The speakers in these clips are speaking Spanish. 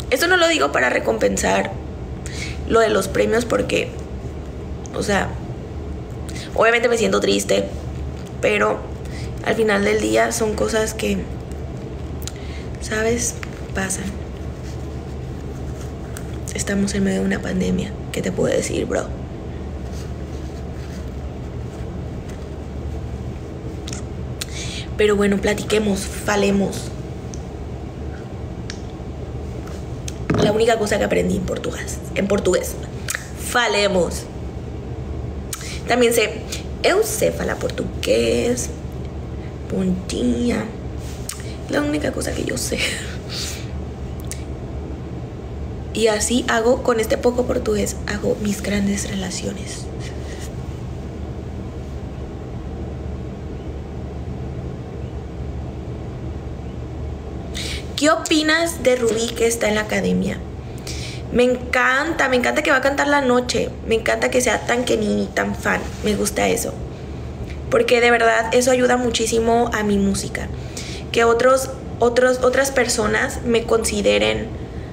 Esto no lo digo para recompensar lo de los premios porque, o sea, obviamente me siento triste, pero al final del día son cosas que, ¿sabes? Pasan. Estamos en medio de una pandemia. ¿Qué te puedo decir, bro? Pero bueno, platiquemos, falemos. La única cosa que aprendí en portugués, falemos. También sé eu sé falar portugués. Bom dia. La única cosa que yo sé. Y así hago, con este poco portugués, hago mis grandes relaciones. ¿Qué opinas de Rubí que está en la academia? Me encanta que va a cantar la noche. Me encanta que sea tan Kenini, tan fan. Me gusta eso. Porque de verdad eso ayuda muchísimo a mi música. Que otras personas me consideren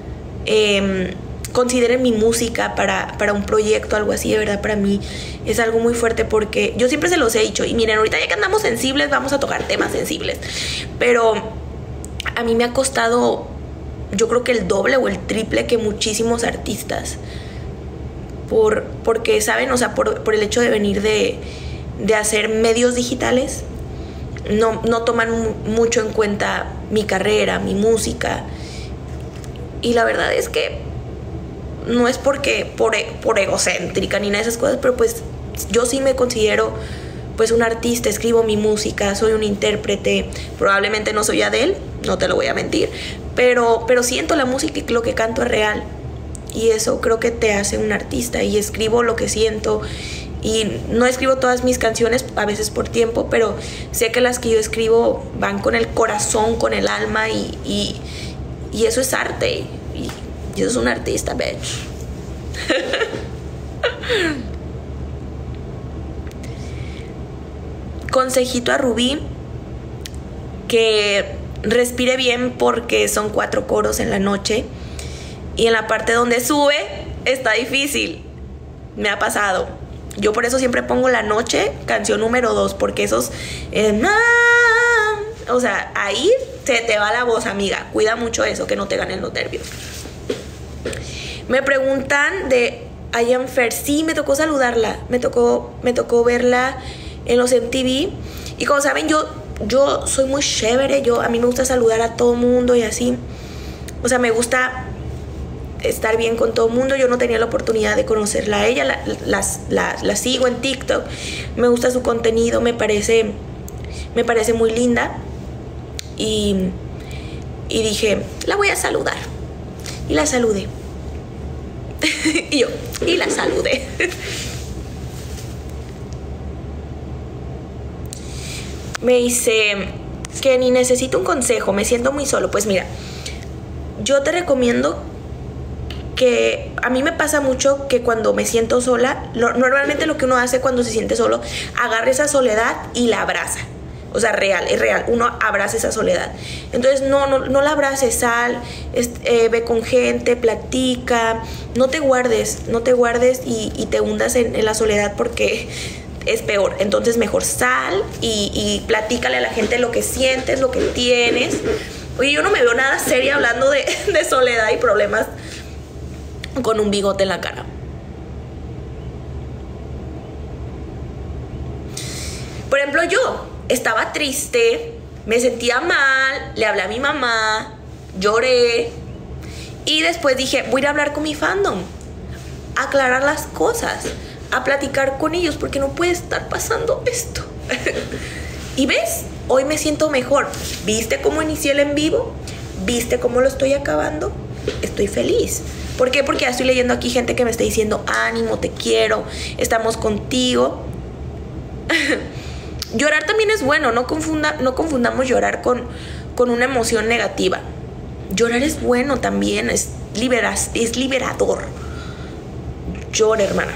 mi música para un proyecto, algo así. De verdad, para mí es algo muy fuerte porque yo siempre se los he dicho. Y miren, ahorita ya que andamos sensibles, vamos a tocar temas sensibles. Pero a mí me ha costado, yo creo que el doble o el triple que muchísimos artistas. Porque, ¿saben? O sea, por el hecho de venir de hacer medios digitales, no toman mucho en cuenta mi carrera, mi música. Y la verdad es que no es por egocéntrica ni nada de esas cosas, pero pues yo sí me considero pues un artista, escribo mi música, soy un intérprete. Probablemente no soy Adele, no te lo voy a mentir, pero siento la música y lo que canto es real. Y eso creo que te hace un artista. Y escribo lo que siento. Y no escribo todas mis canciones, a veces por tiempo, pero sé que las que yo escribo van con el corazón, con el alma, y eso es arte. Y eso es un artista, bitch. Consejito a Rubí, que respire bien porque son 4 coros en la noche y en la parte donde sube está difícil. Me ha pasado. Yo por eso siempre pongo la noche, canción número 2, porque esos o sea, ahí se te va la voz, amiga. Cuida mucho eso, que no te ganen los nervios. Me preguntan de I Am Fair. Sí, me tocó saludarla. Me tocó verla en los MTV. Y como saben, yo soy muy chévere. A mí me gusta saludar a todo mundo y así. O sea, me gusta estar bien con todo mundo. Yo no tenía la oportunidad de conocerla a ella. La sigo en TikTok. Me gusta su contenido. Me parece muy linda. Y dije, la voy a saludar. Y la saludé. y la saludé. Me dice que ni necesito un consejo, me siento muy solo. Pues mira, yo te recomiendo que a mí me pasa mucho que cuando me siento sola, normalmente lo que uno hace cuando se siente solo, agarra esa soledad y la abraza. O sea, es real, uno abraza esa soledad. Entonces no la abraces, sal, ve con gente, platica, no te guardes y te hundas en la soledad porque es peor. Entonces mejor sal y platícale a la gente lo que sientes, lo que tienes. Oye, yo no me veo nada seria hablando de soledad y problemas con un bigote en la cara. Por ejemplo, yo estaba triste, me sentía mal, le hablé a mi mamá, lloré y después dije, voy a ir a hablar con mi fandom, a aclarar las cosas, a platicar con ellos porque no puede estar pasando esto. Y ves, hoy me siento mejor. ¿Viste cómo inicié el en vivo? ¿Viste cómo lo estoy acabando? Estoy feliz. ¿Por qué? Porque ya estoy leyendo aquí gente que me está diciendo ánimo, te quiero, estamos contigo. Llorar también es bueno, no confundamos llorar con una emoción negativa. Llorar es bueno también, es liberador. Llora, hermana.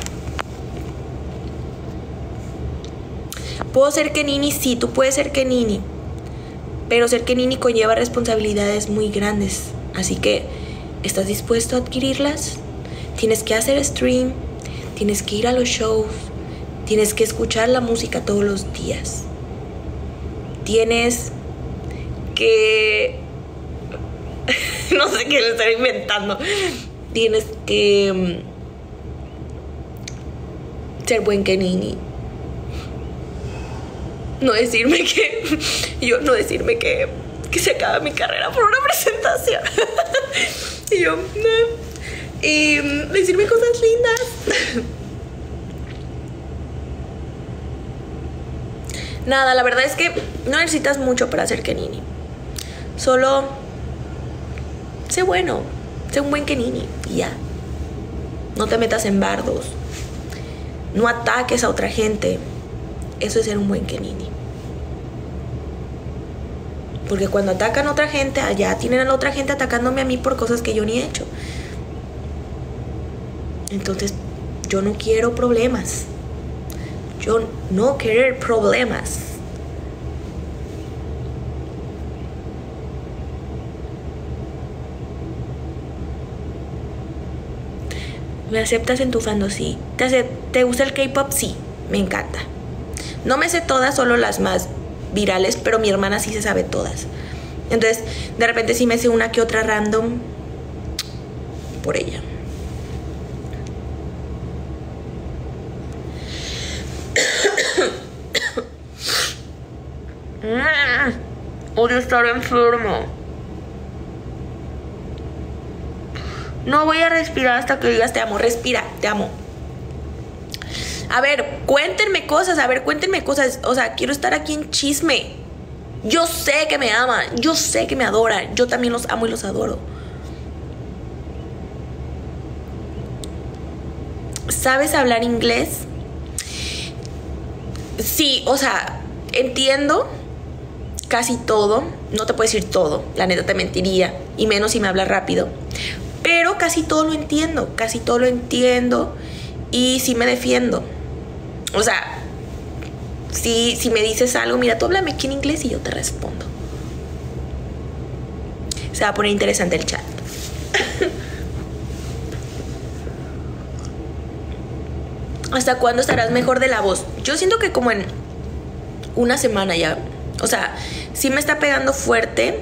¿Puedo ser Kenini? Sí, tú puedes ser Kenini. Pero ser Kenini conlleva responsabilidades muy grandes. Así que ¿Estás dispuesto a adquirirlas? Tienes que hacer stream, tienes que ir a los shows, tienes que escuchar la música todos los días. Tienes que... no sé qué le estoy inventando. Tienes que ser buen Kenini. No decirme que... no decirme que se acaba mi carrera por una presentación. Y yo... y decirme cosas lindas. Nada, la verdad es que no necesitas mucho para ser Kenini. Solo sé bueno, sé un buen Kenini y ya. No te metas en bardos. No ataques a otra gente. Eso es ser un buen Kenini. Porque cuando atacan a otra gente, allá tienen a la otra gente atacándome a mí por cosas que yo ni he hecho. Entonces, yo no quiero problemas. Yo no quiero problemas. ¿Me aceptas en tu fandom? Sí. ¿Te gusta el K-pop? Sí, me encanta. No me sé todas, solo las más virales, pero mi hermana sí se sabe todas. Entonces, de repente sí me sé una que otra random por ella. Odio estar enfermo. No voy a respirar hasta que digas te amo. Respira, te amo. A ver, cuéntenme cosas. O sea, quiero estar aquí en chisme. Yo sé que me aman. Yo sé que me adoran. Yo también los amo y los adoro. ¿Sabes hablar inglés? Sí, o sea, entiendo casi todo. No te puedo decir todo, la neta te mentiría. Y menos si me hablas rápido. Pero casi todo lo entiendo. Y sí me defiendo. O sea, si me dices algo, mira, tú háblame aquí en inglés y yo te respondo. Se va a poner interesante el chat. ¿Hasta cuándo estarás mejor de la voz? Yo siento que como en una semana ya. O sea, sí me está pegando fuerte,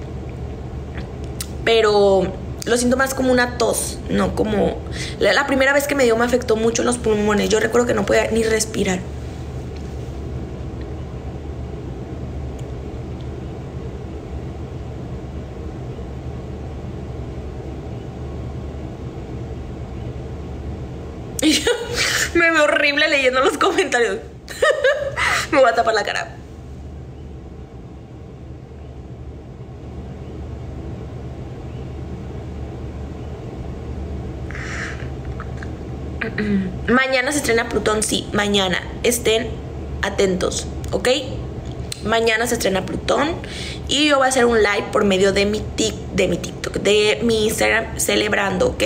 pero lo siento más como una tos, no como... La primera vez que me dio me afectó mucho los pulmones. Yo recuerdo que no podía ni respirar. Y yo me veo horrible leyendo los comentarios. Me voy a tapar la cara. Mañana se estrena Plutón, sí, mañana. Estén atentos, ¿ok? Mañana se estrena Plutón y yo voy a hacer un live por medio de mi TikTok, de mi Instagram, celebrando, ¿ok?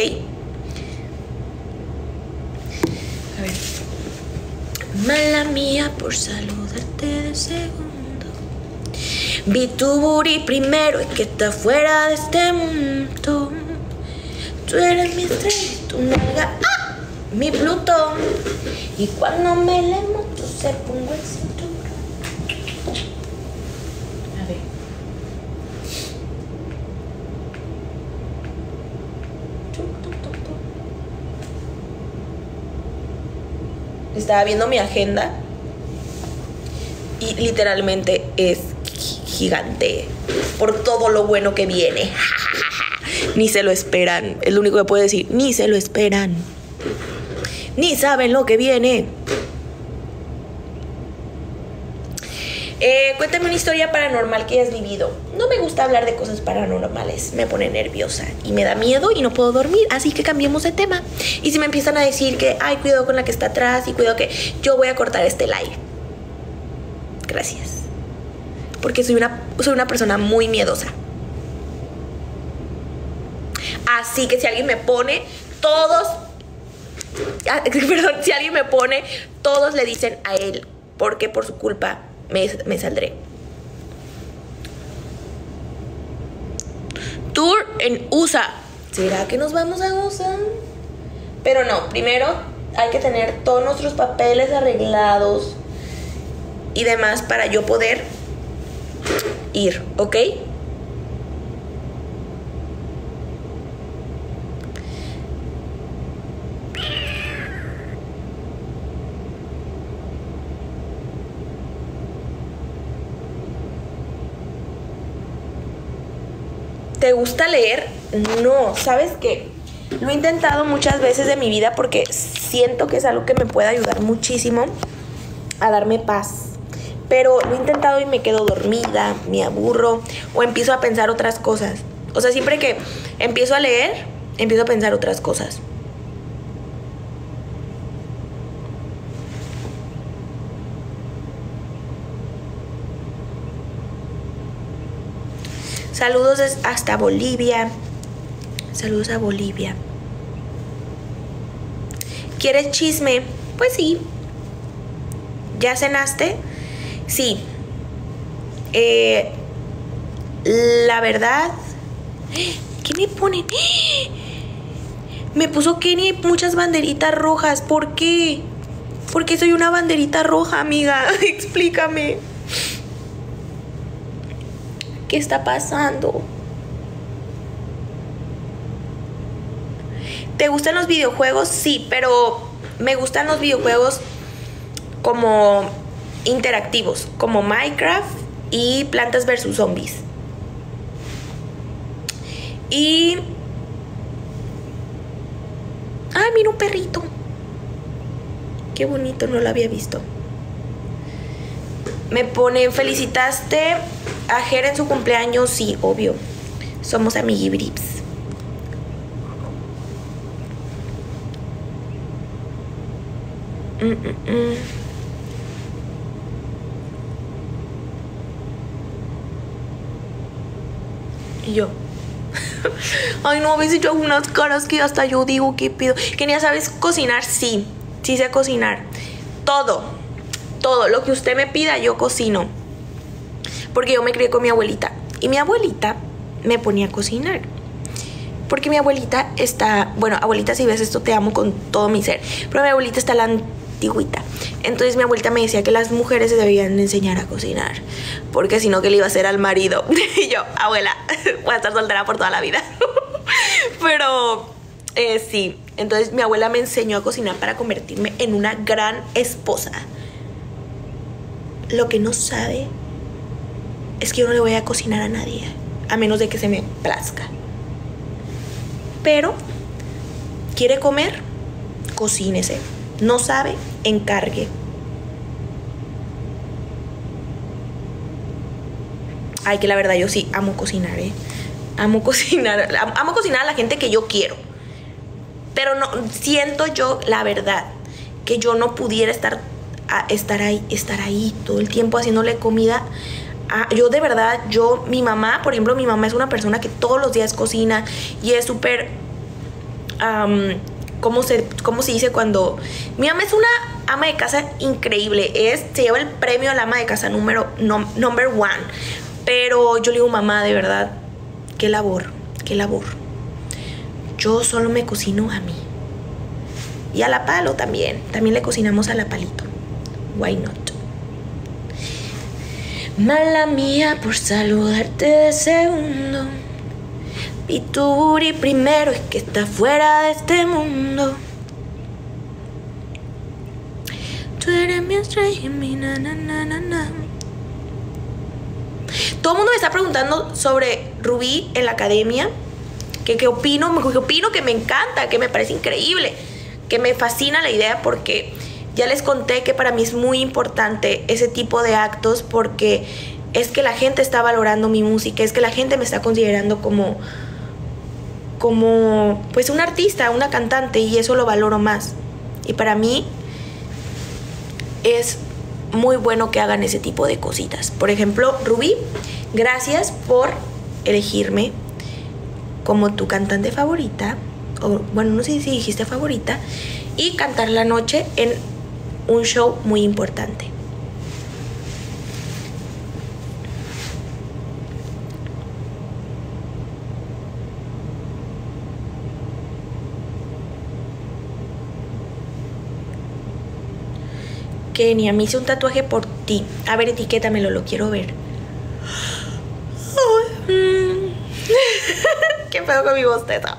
A ver. Mala mía por saludarte de segundo. Vi tu booty primero y que está fuera de este mundo. Tú eres mi estrella, tu nalga, ¡ah! Mi Plutón. Y cuando me le monto se pongo el cinturón. A ver. Estaba viendo mi agenda y literalmente es gigante por todo lo bueno que viene. Ni se lo esperan. Es lo único que puedo decir. Ni se lo esperan. Ni saben lo que viene. Cuéntame una historia paranormal que hayas vivido. No me gusta hablar de cosas paranormales. Me pone nerviosa y me da miedo y no puedo dormir. Así que cambiemos de tema. Y si me empiezan a decir que, ay, cuidado con la que está atrás y cuidado que... Yo voy a cortar este live. Gracias. Porque soy una persona muy miedosa. Así que si alguien me pone, todos... Perdón, si alguien me pone, todos le dicen a él, porque por su culpa me saldré. Tour en USA. ¿Será que nos vamos a gozar? Pero no, primero hay que tener todos nuestros papeles arreglados y demás para yo poder ir, ¿ok? ¿Te gusta leer? No, ¿sabes qué? Lo he intentado muchas veces de mi vida porque siento que es algo que me puede ayudar muchísimo a darme paz. Pero lo he intentado y me quedo dormida, me aburro o empiezo a pensar otras cosas. O sea, siempre que empiezo a leer, empiezo a pensar otras cosas. Saludos hasta Bolivia. Saludos a Bolivia. ¿Quieres chisme? Pues sí. ¿Ya cenaste? Sí. La verdad... ¿Qué me ponen? Me puso Kenny muchas banderitas rojas. ¿Por qué? ¿Por qué soy una banderita roja, amiga? Explícame. ¿Qué está pasando? ¿Te gustan los videojuegos? Sí, pero me gustan los videojuegos como interactivos, como Minecraft y Plantas vs Zombies. Y... ¡ay, mira un perrito! Qué bonito, no lo había visto. Me pone, ¿felicitaste a Jera en su cumpleaños? Sí, obvio. Somos amiguibrips. Y yo. Ay, no, a veces yo hago unas caras que hasta yo digo, ¿qué pido? ¿Kenia, sabes cocinar? Sí, sí sé cocinar. Todo lo que usted me pida yo cocino. Porque yo me crié con mi abuelita. Y mi abuelita me ponía a cocinar. Porque mi abuelita está... bueno, abuelita, si ves esto te amo con todo mi ser. Pero mi abuelita está la antigüita. Entonces mi abuelita me decía que las mujeres se debían enseñar a cocinar. Porque si no, ¿qué le iba a hacer al marido? Y yo, abuela, voy a estar soltera por toda la vida. Pero sí. Entonces mi abuela me enseñó a cocinar para convertirme en una gran esposa. Lo que no sabe es que yo no le voy a cocinar a nadie, a menos de que se me plazca. Pero, ¿quiere comer? Cocínese. No sabe, encargue. Ay, que la verdad yo sí amo cocinar, Amo cocinar. Amo cocinar a la gente que yo quiero. Pero no, siento yo, la verdad, que yo no pudiera estar ahí todo el tiempo haciéndole comida. Yo de verdad, mi mamá, por ejemplo, mi mamá es una persona que todos los días cocina y es súper, ¿cómo se dice cuando? Mi mamá es una ama de casa increíble, se lleva el premio a la ama de casa number one. Pero yo le digo, mamá, de verdad, qué labor. Yo solo me cocino a mí. Y a la Palo también le cocinamos a la Palito. Why not? Mala mía por saludarte de segundo. Vi tu booty primero, es que está fuera de este mundo. Tú eres mi estrella y mi na na na na na. Todo el mundo me está preguntando sobre Rubí en la academia. ¿Qué opino? ¿Qué opino? Que me encanta, que me parece increíble, que me fascina la idea, porque ya les conté que para mí es muy importante ese tipo de actos, porque es que la gente está valorando mi música, es que la gente me está considerando como pues un artista, una cantante, y eso lo valoro más. Y para mí es muy bueno que hagan ese tipo de cositas. Por ejemplo, Rubí, gracias por elegirme como tu cantante favorita, o bueno, no sé si dijiste favorita, y cantar la noche en un show muy importante. Kenia, me hice un tatuaje por ti. A ver, etiquétamelo, lo quiero ver. Qué feo con mi voz teta.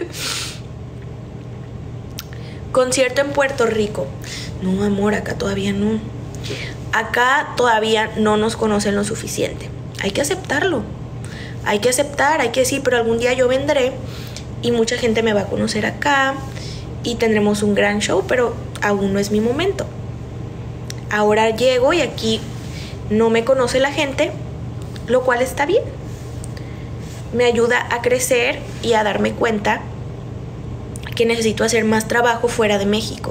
Concierto en Puerto Rico. No, amor, acá todavía no. Acá todavía no nos conocen lo suficiente. Hay que aceptarlo. Hay que aceptar, hay que decir, pero algún día yo vendré y mucha gente me va a conocer acá y tendremos un gran show, pero aún no es mi momento. Ahora llego y aquí no me conoce la gente, lo cual está bien. Me ayuda a crecer y a darme cuenta que necesito hacer más trabajo fuera de México.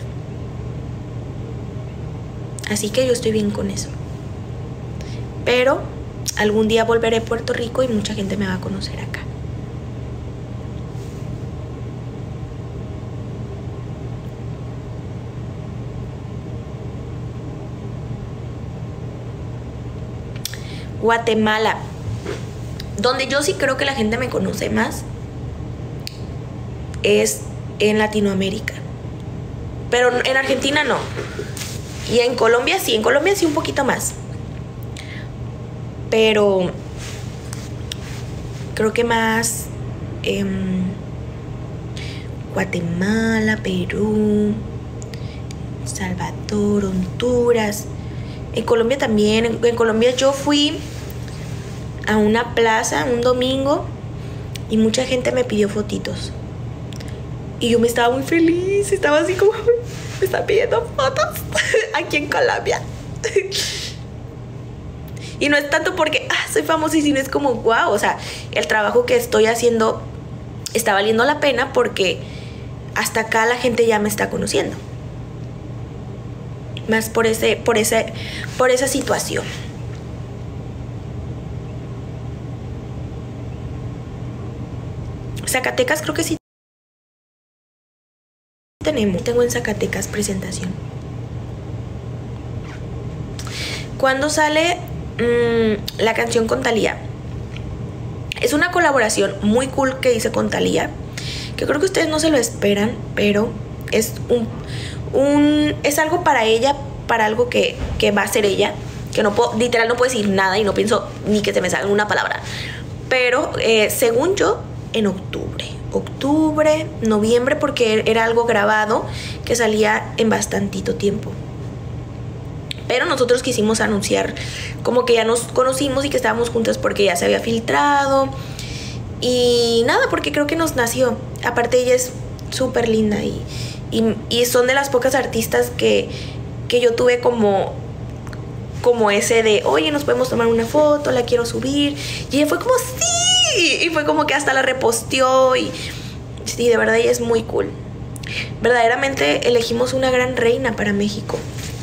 Así que yo estoy bien con eso. Pero algún día volveré a Puerto Rico y mucha gente me va a conocer acá. Guatemala. Donde yo sí creo que la gente me conoce más es en Latinoamérica. Pero en Argentina no. Y en Colombia sí un poquito más. Pero creo que más Guatemala, Perú, Salvador, Honduras. En Colombia también. En Colombia yo fui a una plaza un domingo y mucha gente me pidió fotitos. Y yo me estaba muy feliz. Estaba así como, me están pidiendo fotos aquí en Colombia. Y no es tanto porque soy famosísima, es como wow, o sea, el trabajo que estoy haciendo está valiendo la pena porque hasta acá la gente ya me está conociendo. Más por esa situación. Zacatecas creo que sí tengo en Zacatecas presentación. ¿Cuándo sale la canción con Thalía? Es una colaboración muy cool que hice con Thalía, que creo que ustedes no se lo esperan, pero es es algo para ella, para algo que va a ser ella, que no puedo, literal no puedo decir nada y no pienso ni que se me salga una palabra, pero según yo en octubre, noviembre, porque era algo grabado que salía en bastantito tiempo. Pero nosotros quisimos anunciar como que ya nos conocimos y que estábamos juntas porque ya se había filtrado. Y nada, porque creo que nos nació. Aparte ella es súper linda y son de las pocas artistas que yo tuve como ese de, oye, nos podemos tomar una foto, la quiero subir. Y ella fue como, sí. Y fue como que hasta la reposteó. Y sí, de verdad ella es muy cool. Verdaderamente elegimos una gran reina para México.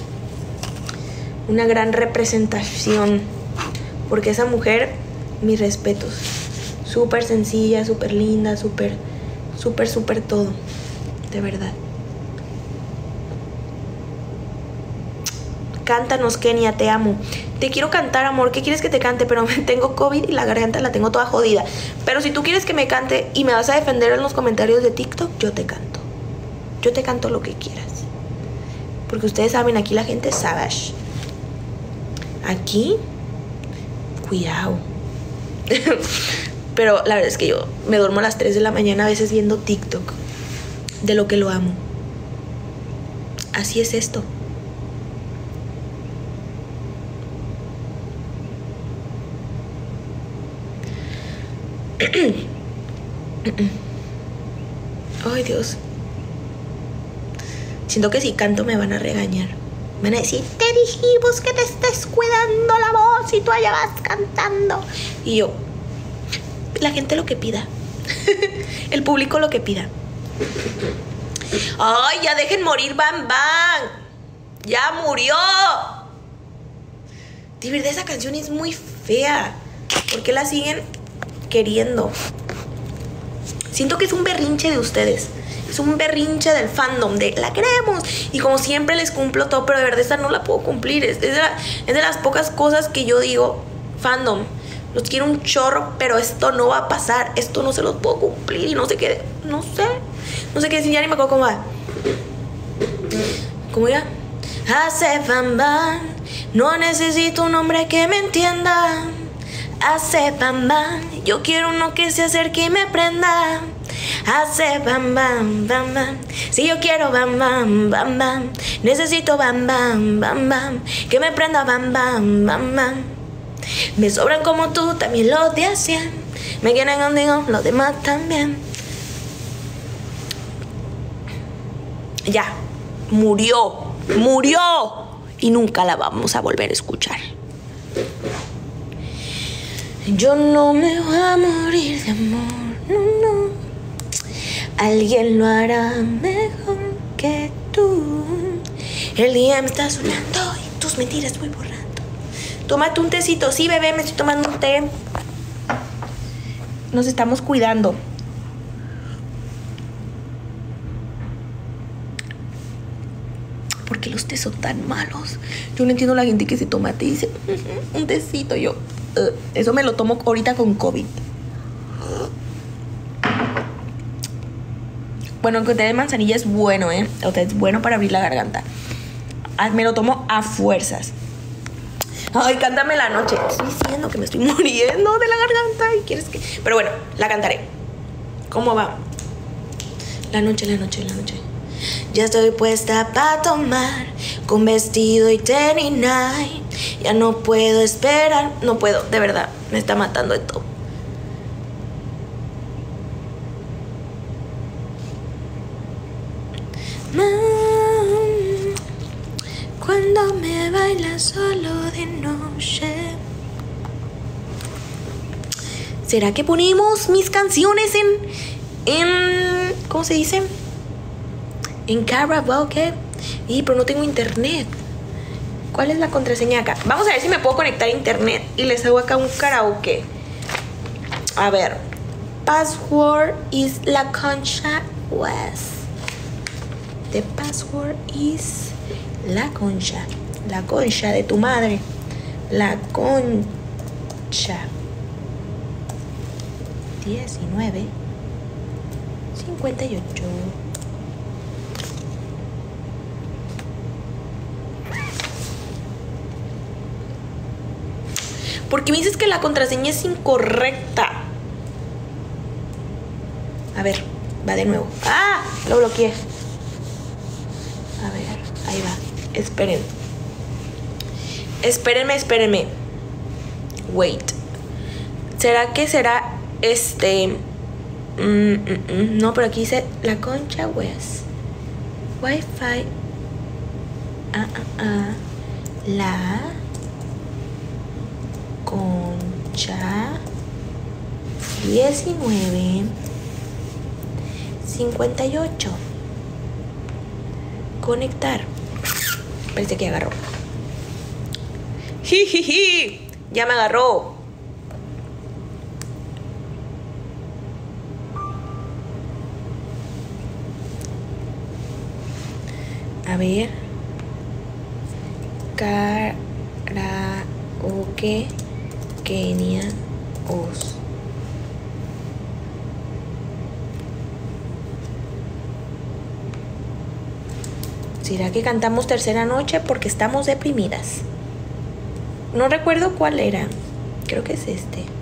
Una gran representación. Porque esa mujer, mis respetos. Súper sencilla, súper linda, súper todo. De verdad. Cántanos, Kenia, te amo. Te quiero cantar, amor. ¿Qué quieres que te cante? Pero tengo COVID y la garganta la tengo toda jodida. Pero si tú quieres que me cante y me vas a defender en los comentarios de TikTok, yo te canto. Yo te canto lo que quieras. Porque ustedes saben, aquí la gente es savage. Aquí, cuidado. Pero la verdad es que yo me duermo a las 3 de la mañana a veces viendo TikTok. De lo que lo amo. Así es esto. Ay, Dios. Siento que si canto me van a regañar. Me van a decir, te dijimos que te estés cuidando la voz y tú allá vas cantando. Y yo, la gente lo que pida. El público lo que pida. Ay, ya dejen morir Bam Bam. Ya murió. De verdad esa canción es muy fea. ¿Por qué la siguen queriendo? Siento que es un berrinche de ustedes. Es un berrinche del fandom de la queremos. Y como siempre les cumplo todo, pero de verdad esta no la puedo cumplir. Es de las pocas cosas que yo digo, fandom, los quiero un chorro, pero esto no va a pasar. Esto no se los puedo cumplir y no sé qué. No sé qué decir, ya ni me acuerdo cómo va. ¿Cómo iba? Hace bam bam, no necesito un hombre que me entienda. Hace bam bam, yo quiero uno que se acerque y me prenda. Hace bam bam, bam bam, si yo quiero bam bam, bam bam. Necesito bam bam, bam bam, que me prenda bam bam, bam bam. Me sobran como tú, también los de 100. Me quieren contigo, los demás también. Ya, murió y nunca la vamos a volver a escuchar. Yo no me voy a morir de amor, no. Alguien lo hará mejor que tú. El día me está sonando y tus mentiras voy borrando. Tómate un tecito. Sí, bebé, me estoy tomando un té. Nos estamos cuidando. ¿Por qué los tés son tan malos? Yo no entiendo a la gente que se toma té y dice un tecito. Yo, eso me lo tomo ahorita con COVID. Bueno, el té de manzanilla es bueno, O sea, es bueno para abrir la garganta. Me lo tomo a fuerzas. Ay, cántame la noche. Estoy diciendo que me estoy muriendo de la garganta y quieres que... Pero bueno, la cantaré. ¿Cómo va? La noche. Ya estoy puesta para tomar, con vestido y tenis night. Ya no puedo esperar. No puedo, de verdad. Me está matando esto. Cuando me bailas solo de noche. ¿Será que ponemos mis canciones en ¿cómo se dice? En karaoke. Pero no tengo internet. ¿Cuál es la contraseña acá? Vamos a ver si me puedo conectar a internet y les hago acá un karaoke. A ver. Password is La Concha West. The password is La Concha. La concha de tu madre. La Concha. 19 58. Porque me dices que la contraseña es incorrecta. A ver, va de nuevo. ¡Ah! Lo bloqueé. A ver, ahí va. Espérenme. Wait. ¿Será que será no, pero aquí dice La Concha West. Wi-Fi. La Concha 19 58. Conectar. Parece que agarró. Jijiji. Ya me agarró. A ver. Karaoke Kenia Os. ¿Será que cantamos Tercera Noche? Porque estamos deprimidas. No recuerdo cuál era. Creo que es este.